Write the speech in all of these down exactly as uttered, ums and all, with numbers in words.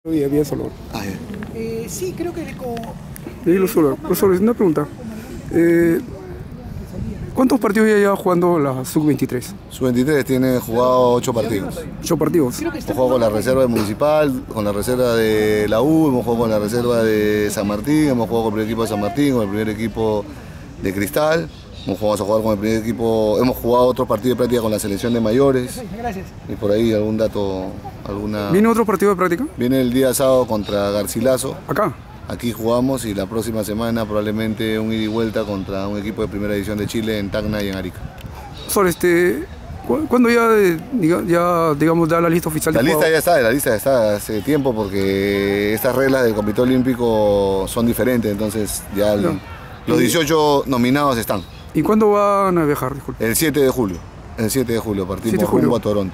Bien, bien, Salvador. Ah, ya. Eh, sí, creo que con... Dilo, Salvador. Profesor, una pregunta. Eh, ¿Cuántos partidos ya lleva jugando la sub veintitrés? sub veintitrés tiene jugado ocho partidos. ¿Ocho partidos? Hemos jugado con la reserva de Municipal, con la reserva de la U, hemos jugado con la reserva de San Martín, hemos jugado con el primer equipo de San Martín, con el primer equipo de Cristal. Hemos jugado a jugar con el primer equipo, hemos jugado otros partidos de práctica con la selección de mayores. Gracias. Y por ahí algún dato, alguna... ¿Viene otro partido de práctica? Viene el día sábado contra Garcilaso. ¿Acá? Aquí jugamos y la próxima semana probablemente un ida y vuelta contra un equipo de primera división de Chile en Tacna y en Arica. Profesor, este, ¿cu ¿cuándo ya, eh, diga, ya digamos, da la lista oficial? La de lista jugadores? ya está, la lista ya está hace tiempo porque estas reglas del Comité Olímpico son diferentes, entonces ya el, No. los dieciocho nominados están. ¿Y cuándo van a viajar? Disculpe. El siete de julio, el siete de julio partimos siete de julio. rumbo a Toronto.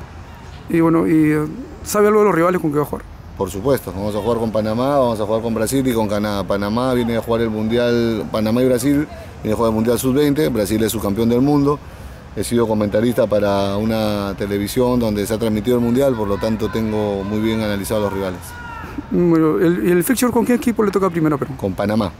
Y bueno, y, eh, ¿sabe algo de los rivales con que va a jugar? Por supuesto, vamos a jugar con Panamá, vamos a jugar con Brasil y con Canadá. Panamá viene a jugar el Mundial, Panamá y Brasil viene a jugar el Mundial sub veinte, Brasil es subcampeón del mundo. He sido comentarista para una televisión donde se ha transmitido el Mundial, por lo tanto tengo muy bien analizados los rivales. Bueno, ¿el, ¿y el fixture con qué equipo le toca primero a Perú? Con Panamá.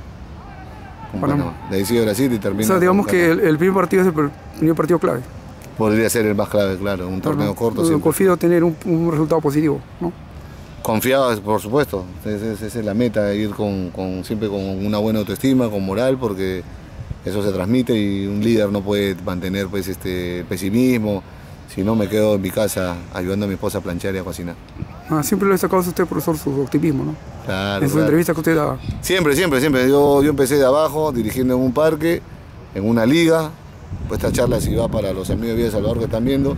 Con Panamá. Panamá. De ahí sigue Brasil y termina. O sea, digamos con que Canadá. el, el primer partido es el pr- primer partido clave. Podría ser el más clave, claro, un torneo Ajá. corto. Yo Siempre. confío en tener un, un resultado positivo, ¿no? Confiado, por supuesto, esa es, esa es la meta, ir con, con, siempre con una buena autoestima, con moral, porque eso se transmite y un líder no puede mantener pues, este pesimismo. Si no, me quedo en mi casa ayudando a mi esposa a planchar y a cocinar. Ah, siempre lo he sacado a usted, profesor, su optimismo, ¿no? Claro, En sus claro. entrevistas que usted daba. Siempre, siempre, siempre. Yo, yo empecé de abajo, dirigiendo en un parque, en una liga. Pues esta charla sí va para los amigos de Villa de Salvador que están viendo.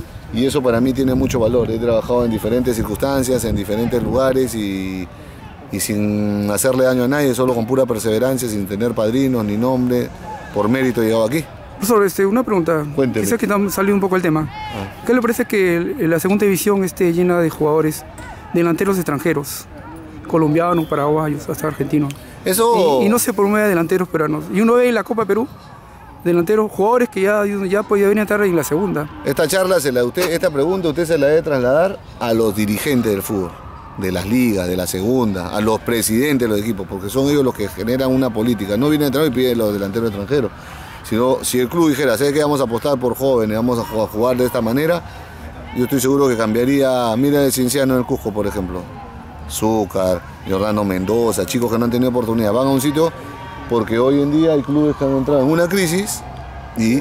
Y eso para mí tiene mucho valor. He trabajado en diferentes circunstancias, en diferentes lugares y, y sin hacerle daño a nadie, solo con pura perseverancia, sin tener padrinos ni nombre. Por mérito he llegado aquí. Profesor, este, una pregunta. Cuénteme. Quizá que tam- salió un poco el tema. Ah. ¿Qué le parece que el- la segunda división esté llena de jugadores delanteros extranjeros? Colombianos, paraguayos, hasta argentinos. Eso... Y, y no se promueve delanteros peruanos. Y uno ve en la Copa Perú delanteros, jugadores que ya, ya podían estar en la segunda. Esta charla, se la, usted, esta pregunta usted se la debe trasladar a los dirigentes del fútbol, de las ligas, de la segunda, a los presidentes de los equipos, porque son ellos los que generan una política. No viene a entrar y pide los delanteros extranjeros. Sino, si el club dijera, ¿sabes qué? Vamos a apostar por jóvenes, vamos a jugar de esta manera, yo estoy seguro que cambiaría. Mira el Cienciano en el Cusco, por ejemplo. Zúcar, Jordano Mendoza, chicos que no han tenido oportunidad. Van a un sitio porque hoy en día hay clubes que han entrado en una crisis y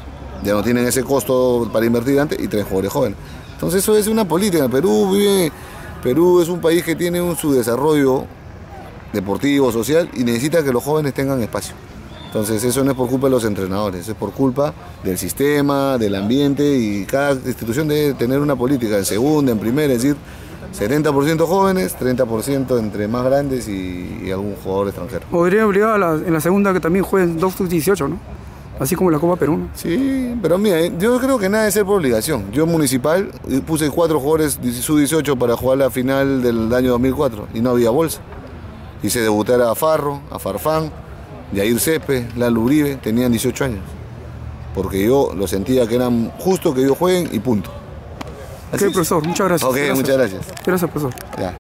ya no tienen ese costo para invertir antes y traen jugadores jóvenes. Entonces eso es una política. Perú vive, Perú es un país que tiene un, su desarrollo deportivo, social y necesita que los jóvenes tengan espacio. Entonces eso no es por culpa de los entrenadores, es por culpa del sistema, del ambiente y cada institución debe tener una política en segunda, en primera, es decir, setenta por ciento jóvenes, treinta por ciento entre más grandes y, y algún jugador extranjero. Podría obligar a la- en la segunda que también jueguen dos sub dieciocho, ¿no? Así como la Copa Perú, ¿no? Sí, pero mira, eh, yo creo que nada de ser por obligación. Yo en Municipal eh, puse cuatro jugadores sub dieciocho para jugar la final del año dos mil cuatro y no había bolsa. Hice debutar a Farro, a Farfán, Yair Cepe, Lalo Uribe, tenían dieciocho años. Porque yo lo sentía que eran justo que ellos jueguen y punto. Ok, profesor, muchas gracias. Ok, Gracias. muchas gracias. Gracias, profesor. Ya.